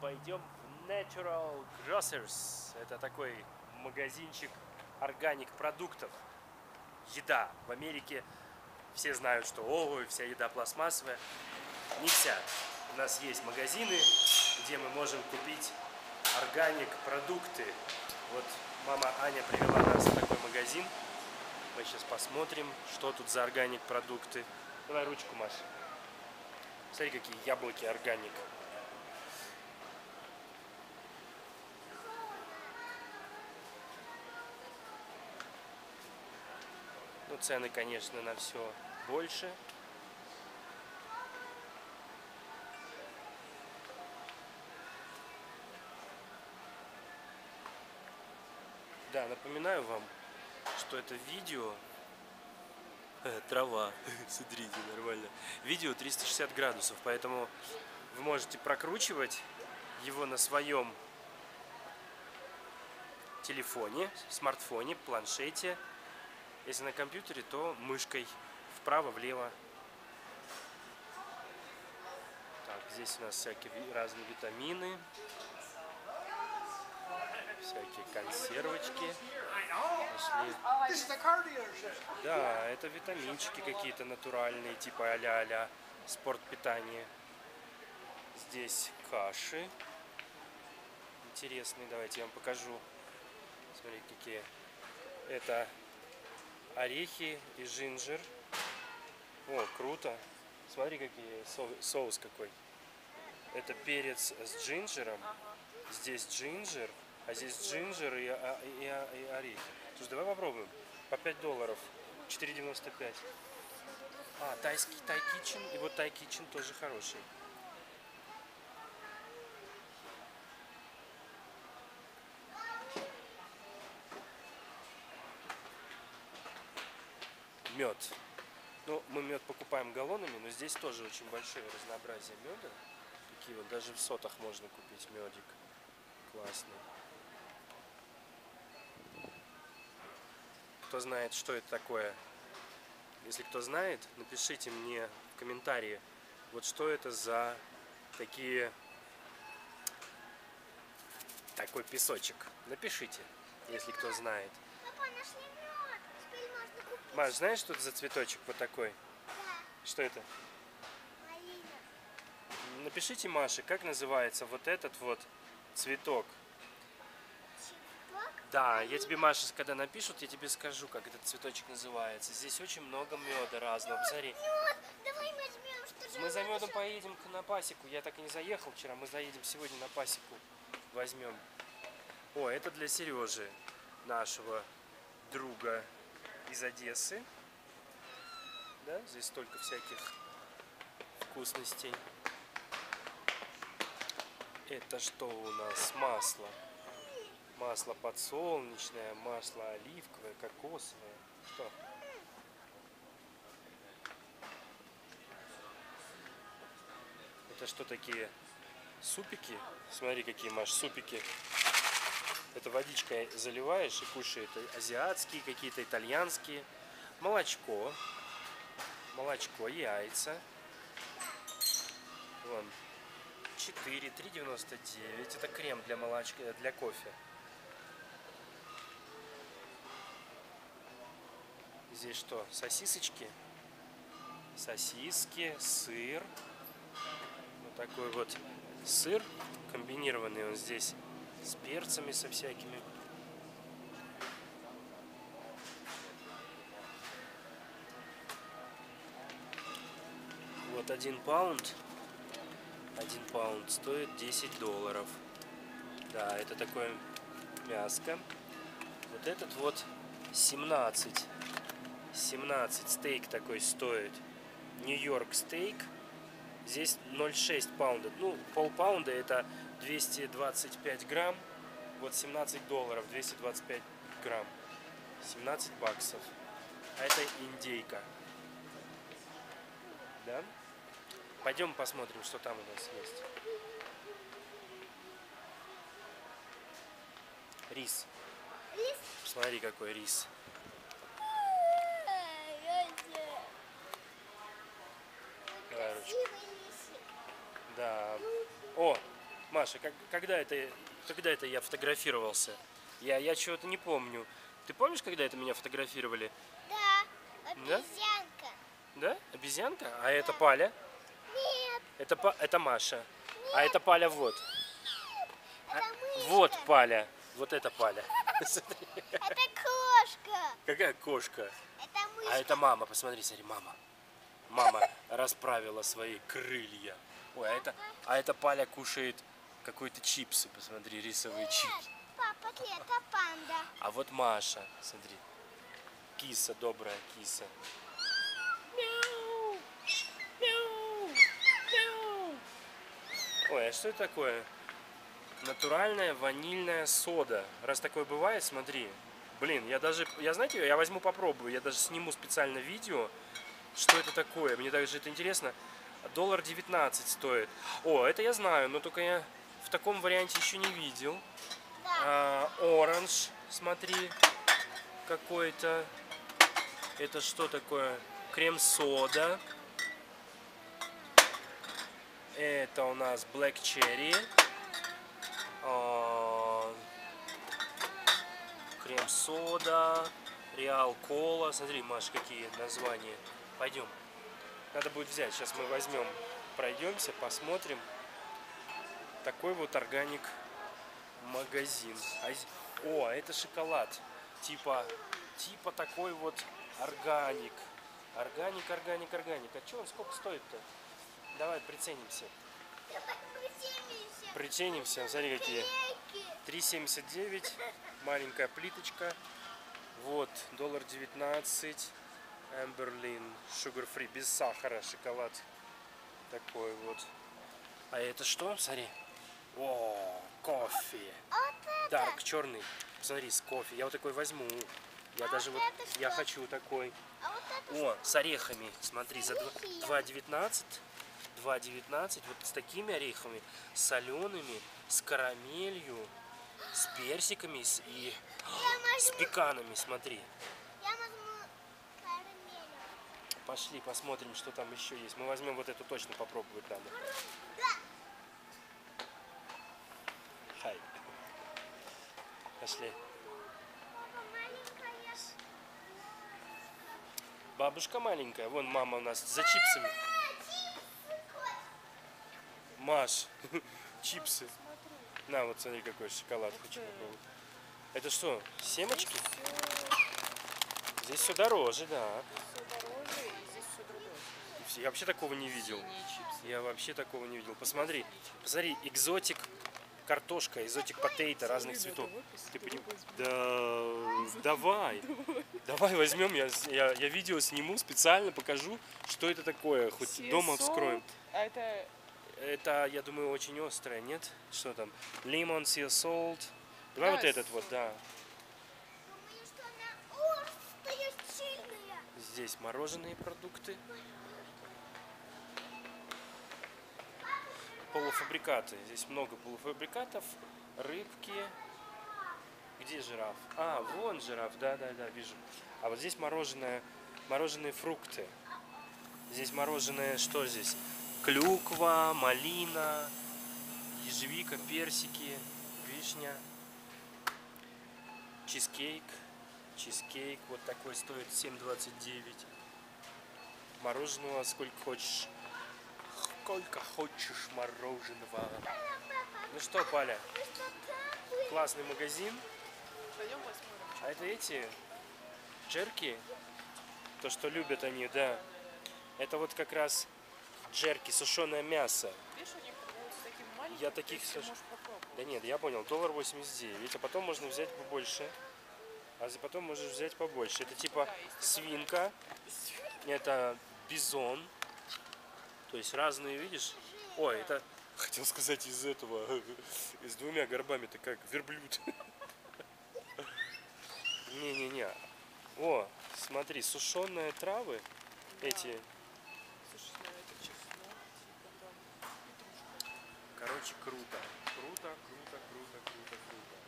пойдем в Natural Grocers. Это такой магазинчик органик продуктов. Еда. В Америке все знают, что вся еда пластмассовая. Не вся. У нас есть магазины, где мы можем купить органик продукты. Вот мама Аня привела нас в такой магазин. Мы сейчас посмотрим, что тут за органик продукты. Давай ручку, Маша. Смотри, какие яблоки органик. Ну, цены, конечно, на все больше. Да, напоминаю вам, что это видео... Трава, смотрите, нормально. Видео 360 градусов, поэтому вы можете прокручивать его на своем телефоне, смартфоне, планшете. Если на компьютере, то мышкой вправо-влево. Так, здесь у нас всякие разные витамины, всякие консервочки. Да, это витаминчики какие-то натуральные, типа а-ля спортпитание. Здесь каши интересные. Давайте я вам покажу. Смотрите, какие. Это орехи и джинджер. О, круто. Смотри, какие соус какой. Это перец с джинджером. Здесь джинджер, а здесь джинджер и орехи. Слушай, давай попробуем. По $5. 4,95. А, Тай Китчен. И вот Тай Китчен тоже хороший. Мед. Ну, мы мед покупаем галлонами, но здесь тоже очень большое разнообразие меда. Такие вот, даже в сотах можно купить медик. Классный. Кто знает, что это такое? Если кто знает, напишите мне в комментарии, вот что это за такой песочек. Напишите, если кто знает. Папа, нашли мед. Теперь можно купить. Маш, знаешь, что это за цветочек вот такой? Да. Что это? Малина. Напишите Маше, как называется вот этот вот цветок. Цветок? Да, я тебе, Маша, когда напишут, я тебе скажу, как этот цветочек называется. Здесь очень много меда разного. Посмотри. Мед. Давай возьмем, что же. Мы за медом поедем на пасеку. Я так и не заехал вчера. Мы заедем сегодня на пасеку. Возьмем. О, это для Сережи, нашего друга из Одессы. Да, здесь столько всяких вкусностей. Это что у нас? Масло. Масло подсолнечное, масло оливковое, кокосовое. Что? Это что такие? Супики? Смотри, какие, Маш, супики. Это водичкой заливаешь и кушаешь. Это азиатские, какие-то итальянские. Молочко. Молочко, яйца. Вон. 3,99. Это крем для молочка, для кофе. Здесь что? Сосисочки. Сосиски, сыр. Вот такой вот сыр комбинированный. Он здесь с перцами, со всякими. Вот 1 паунд. 1 паунд стоит $10. Да, это такое мяско. Вот этот вот 17 стейк такой стоит. Нью-Йорк стейк. Здесь 0,6 паунда. Ну, полпаунда это 225 грамм. Вот $17, 225 грамм. 17 баксов. А это индейка. Да? Пойдем посмотрим, что там у нас есть. Рис. Рис? Смотри, какой рис. Давай ручку. Красивый рисик. Да. О, Маша, когда это я фотографировался? Я чего-то не помню. Ты помнишь, когда это меня фотографировали? Да, Да? обезьянка. Да? Обезьянка? А это Паля? Нет, Это Маша. А это Паля вот. это мышка. Вот Паля. Вот это Паля. Смотри. Это кошка. Какая кошка? Это мышка. А это мама. Посмотри, смотри, мама. Мама расправила свои крылья. Ой, а это Паля кушает какой-то чипсы. Посмотри, рисовые чипсы. Папа, это панда. А вот Маша, смотри. Киса, добрая киса. Мяу. Мяу. Мяу. Ой, а что это такое? Натуральная ванильная сода. Раз такое бывает, смотри. Блин, знаете, я возьму попробую. Я даже сниму специально видео, что это такое. Мне даже это интересно. $1.19 стоит. О, это я знаю, но только я в таком варианте еще не видел. Оранж, смотри, какой-то. Это что такое? Крем-сода. Это у нас Black Cherry. Крем-сода. Реал Кола. Смотри, Маш, какие названия. Пойдем. Надо будет взять. Сейчас мы возьмем, пройдемся, посмотрим. Такой вот органик магазин. О, это шоколад. Типа такой вот органик. Органик. А что он сколько стоит-то? Давай приценимся. Приценимся. Смотри, какие. 3,79. Маленькая плиточка. Вот, $1.19. Amberlin. Sugar free. Без сахара. Шоколад. Такой вот. А это что? Смотри. О, кофе. Дарк, черный. Смотри, с кофе. Я вот такой возьму. Я даже вот, я хочу такой. О, с орехами. Смотри, за 2,19. 2,19. Вот с такими орехами. Солеными, с карамелью, с персиками и с пеканами. Смотри. Я возьму карамель. Пошли, посмотрим, что там еще есть. Мы возьмем вот эту точно попробовать надо. Хай. Пошли. Папа, маленькая. Бабушка маленькая. Вон мама у нас за чипсами. Маш, чипсы. На, вот смотри, какой шоколад хочу попробовать. Это что, семечки? Здесь все дороже, да. Я вообще такого не видел. Я вообще такого не видел. Посмотри, экзотик картошка, экзотик потейто разных цветов. Ты понимаешь? Да, давай возьмем. Я видео сниму, специально покажу, что это такое. Хоть дома вскроем. А это, я думаю, очень острое, нет? Что там? Lemon, sea salt. Давай Да, вот этот вот, да. Думаю, что она острая, сильная. Здесь мороженые продукты. Полуфабрикаты. Здесь много полуфабрикатов. Рыбки. Где жираф? А, вон жираф. Да, вижу. А вот здесь мороженые фрукты. Здесь мороженое, что здесь? Клюква, малина, ежевика, персики, вишня. Чизкейк. Вот такой стоит 7,29. Мороженого сколько хочешь. Сколько хочешь мороженого. Ну что, Паля, классный магазин. пойдем посмотрим. А это эти джерки, то, что любят они, да. Это вот как раз джерки, сушеное мясо. Видишь, у них продаются таким маленьким. Я таких ты сош- можешь попробовать. Да нет, я понял, $1.89. А потом можно взять побольше. Потом можешь взять побольше. Это типа свинка, это бизон. То есть разные, видишь? Ой, это, хотел сказать, из этого, с двумя горбами, это как верблюд. Не-не-не. О, смотри, сушеные травы, эти, Слушай, это чеснок, типа там, петрушка. короче, круто. Круто.